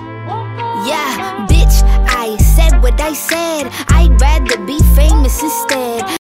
Yeah, bitch, I said what I said. I'd rather be famous instead.